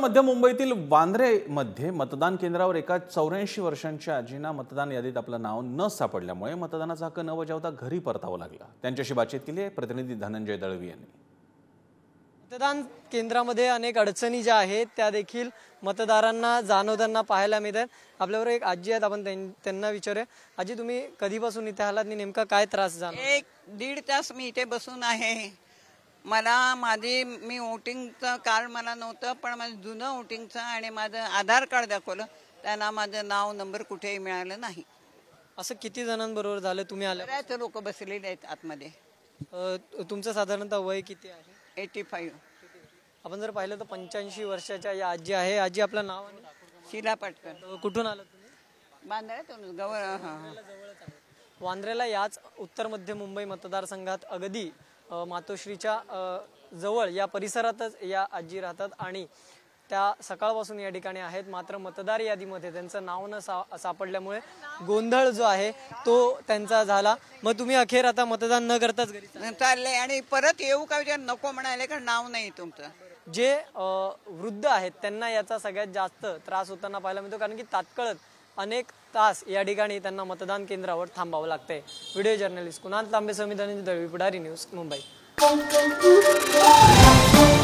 मध्य मुंबईतील वांद्रेमध्ये मतदान केंद्रावर एका 84 वर्षांच्या आजींना मतदान यादीत आपलं नाव न सापडल्यामुळे मतदानाचा हक्क न बजावता घरी परतावं लागलं। त्यांच्याशी बातचीत केली आहे प्रतिनिधी धनंजय दळवी यांनी। मतदान केंद्रामध्ये अनेक अडचणी ज्या आहेत त्या देखील मतदारांना जाणवताना पाहायला मिळतात। आपल्याबरोबर एक आजी आहेत, आपण त्यांना विचारूया। आजी, तुम्ही कधीपासून इथे आलात आणि नेमका काय त्रास जाणवला? 1-1.5 तास मी इथे बसून आहे। मला मी वोटिंगचं कार्ड मला नव्हतं, पण माझं जुनं वोटिंगचं आणि माझं आधार कार्ड दाखवलं, त्यांना माझं नाव नंबर कुठेही मिळालं नाही। असं किती जणांबरोबर झालं तुम्ही आले? बऱ्याच लोक बसलेले आहेत आतमध्ये। तुमचं साधारणतः वय किती आहे? 85। आपण जर पाहिलं तर 85 वर्षाच्या या आजी आहे। आजी, आपलं नाव? शीला पाटकर। कुठून आलात तुम्ही? बांद्र्यातून जवळ। वांद्र्याला याच उत्तर मध्य मुंबई मतदारसंघात अगदी मातोश्रीच्या जवळ या परिसरातच या आजी राहतात आणि त्या सकाळपासून या ठिकाणी आहेत। मात्र मतदार यादीमध्ये त्यांचं नाव न सापडल्यामुळे गोंधळ जो आहे तो त्यांचा झाला। मग तुम्ही अखेर आता मतदान न करताच घरी चालले आणि परत येऊ का विचार नको म्हणाले, कारण नाव नाही तुमचं। जे वृद्ध आहेत त्यांना याचा सगळ्यात जास्त त्रास होताना पाहायला मिळतो, कारण की तात्काळच अनेक तास या ठिकाणी त्यांना मतदान केंद्रावर थांबावं लागतंय। Video journalist Kunal Tambe, Dhananjay Dalvi, Pudhari news, Mumbai.